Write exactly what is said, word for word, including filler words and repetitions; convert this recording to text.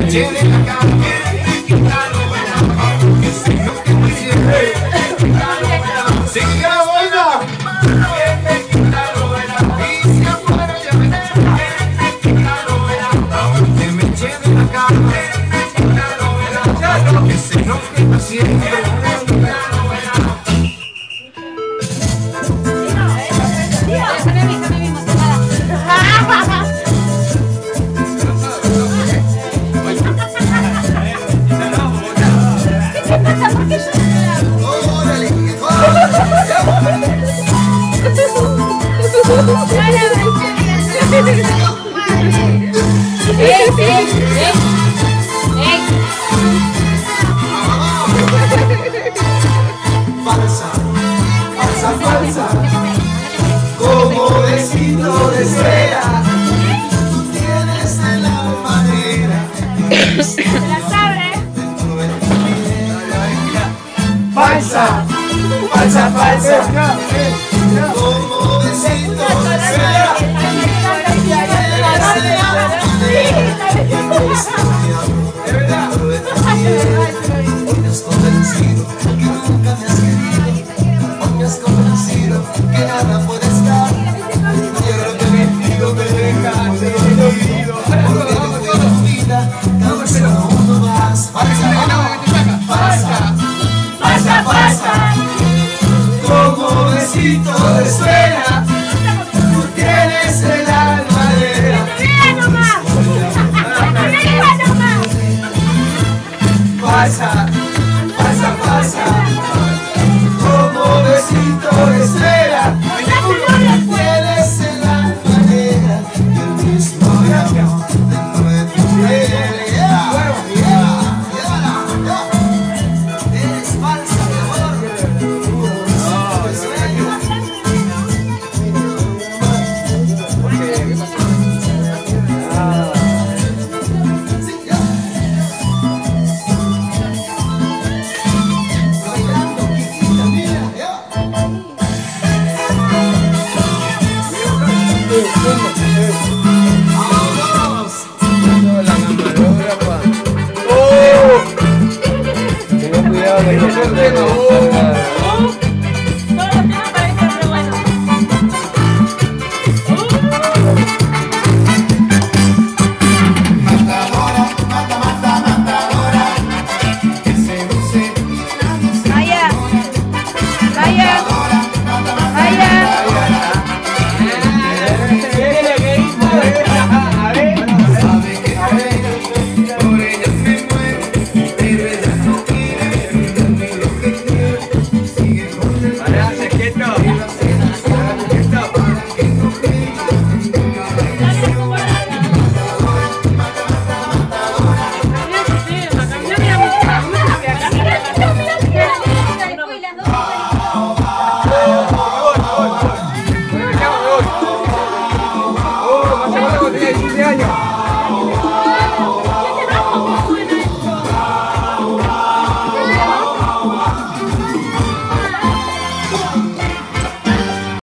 eché de la cama, quítalo, que se no que me cierre, quítalo, siga buena, quítalo, y si afuera ya me quítalo, aunque me eché de la cama, quítalo, que se no que me cierre. ¡Ey, ey, ey! ¡Ey! Falsa, falsa, falsa, como besito de cera, tú tienes el alma negra. ¡Se la sabe! Falsa, falsa, falsa, como besito de cera, tú tienes el alma negra. De verdad, hoy me has convencido que nunca me has querido, hoy me has convencido que nada puede estar. Quiero que me pido me dejaste dormido, porque yo de tu vida tan solo uno más. Falsa, falsa, falsa, falsa, como besito de cera, tú tienes el alma negra. Falsa,